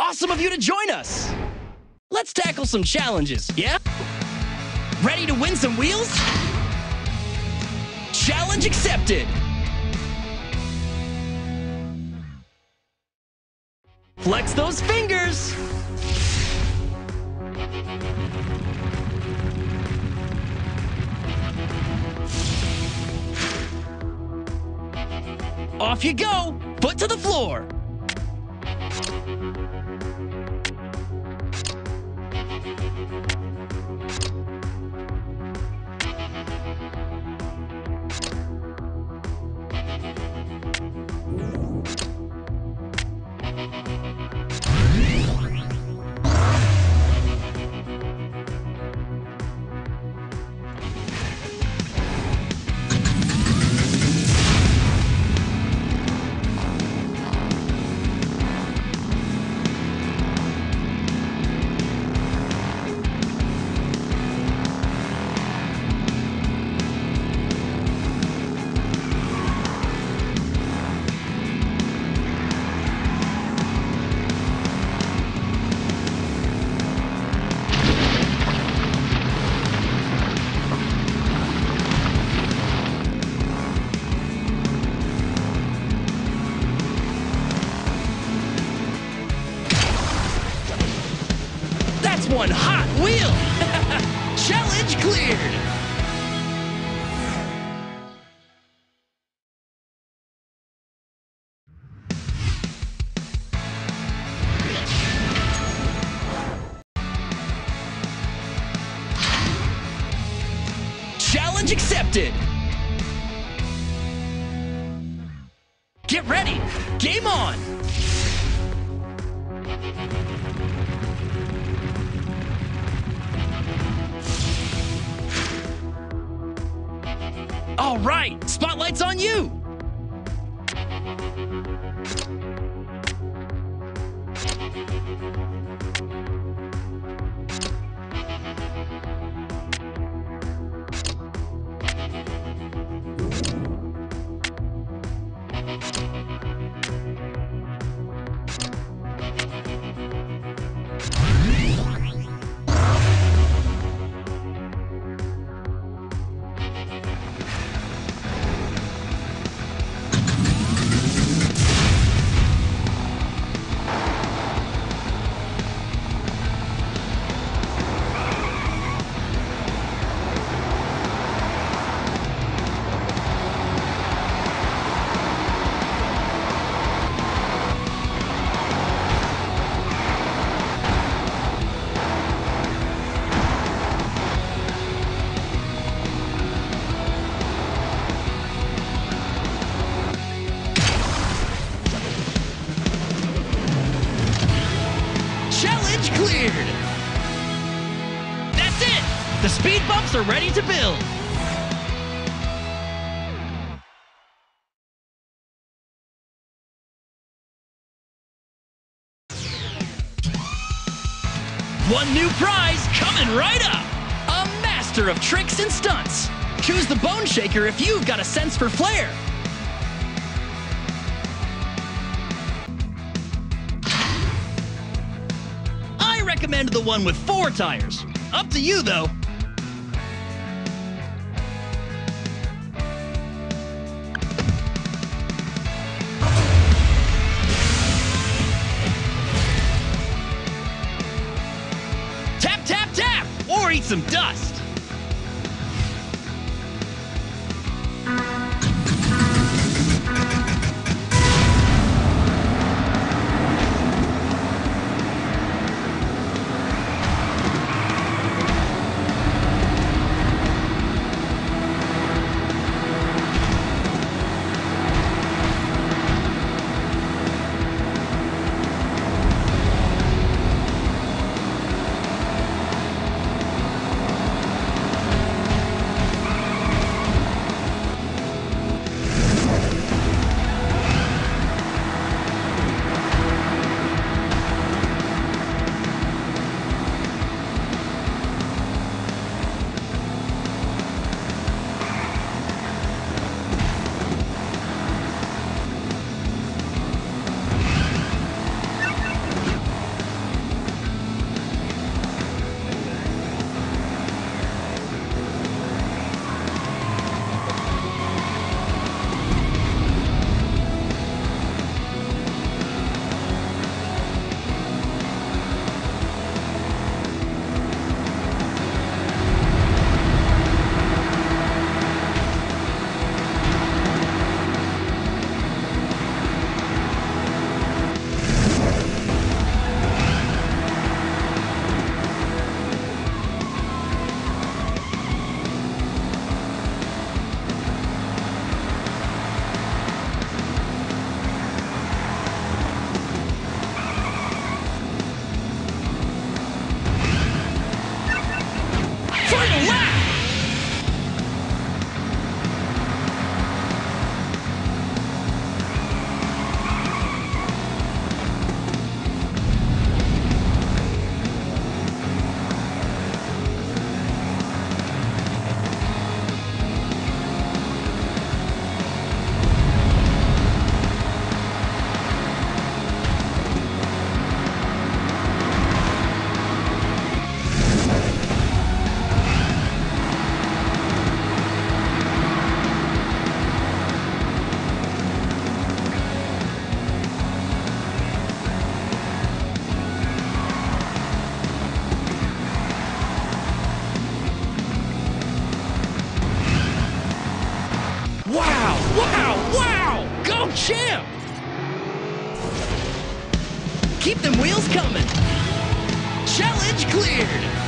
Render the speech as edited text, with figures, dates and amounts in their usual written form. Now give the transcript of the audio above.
awesome of you to join us. Let's tackle some challenges, yeah? Ready to win some wheels? Challenge accepted. Flex those fingers. Off you go, foot to the floor. One hot wheel. Challenge cleared. Challenge accepted. Get ready. Game on. All right, spotlight's on you. Cleared. That's it. The speed bumps are ready to build. One new prize coming right up. A master of tricks and stunts. Choose the Bone Shaker if you've got a sense for flair. Recommend the one with 4 tires. Up to you, though. Tap, tap, tap, or eat some dust. Keep them wheels coming. Challenge cleared.